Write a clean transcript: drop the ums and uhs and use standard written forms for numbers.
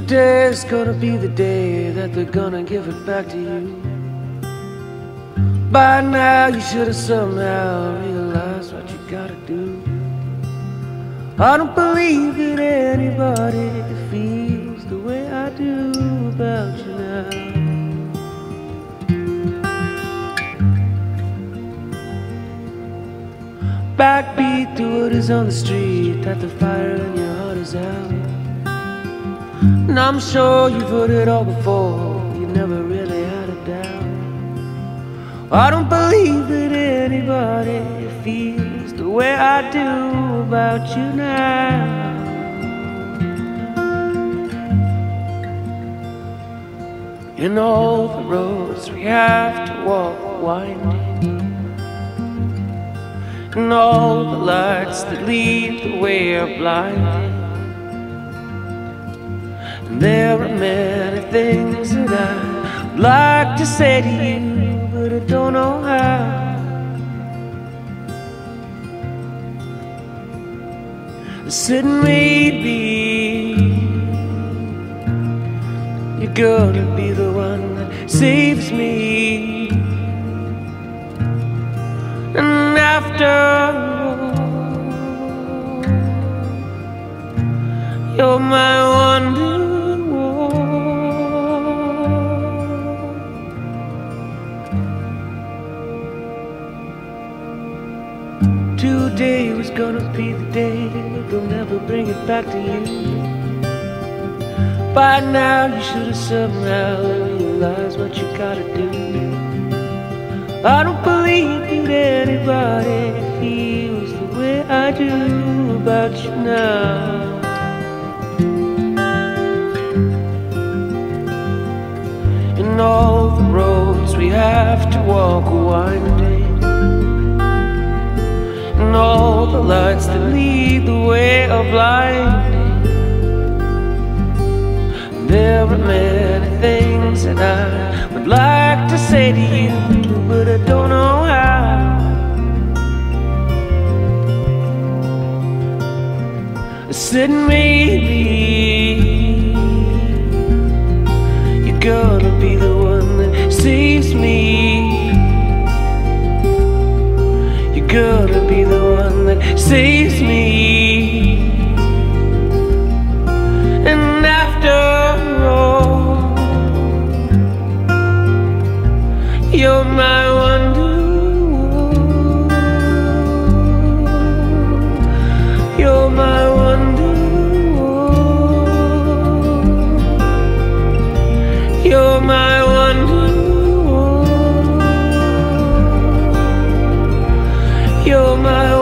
Today's gonna be the day that they're gonna give it back to you. By now you should have somehow realized what you gotta do. I don't believe that anybody feels the way I do about you now. Backbeat to what is on the street, that the fire in your heart is out. And I'm sure you've heard it all before, you never really had a doubt. I don't believe that anybody feels the way I do about you now. In all the roads we have to walk winding, and all the lights that lead the way are blinding. And there are many things that I'd like to say to you, but I don't know how. I said maybe you're gonna be the one that saves me. And after all, you're my WONDERWALL. Today was gonna be the day they'll never bring it back to you. By now you should have somehow realized what you gotta do. I don't believe that anybody feels the way I do about you now. In all the roads we have to walk winding, and all the lights that lead the way are blinding. There are many things that I would like to say to you, but I don't know how. I said maybe you're gonna be the one that saves me. You're gonna be the one that saves me. And after all, you're my WONDERWALL. You're my WONDERWALL. You're my WONDERWALL. You're my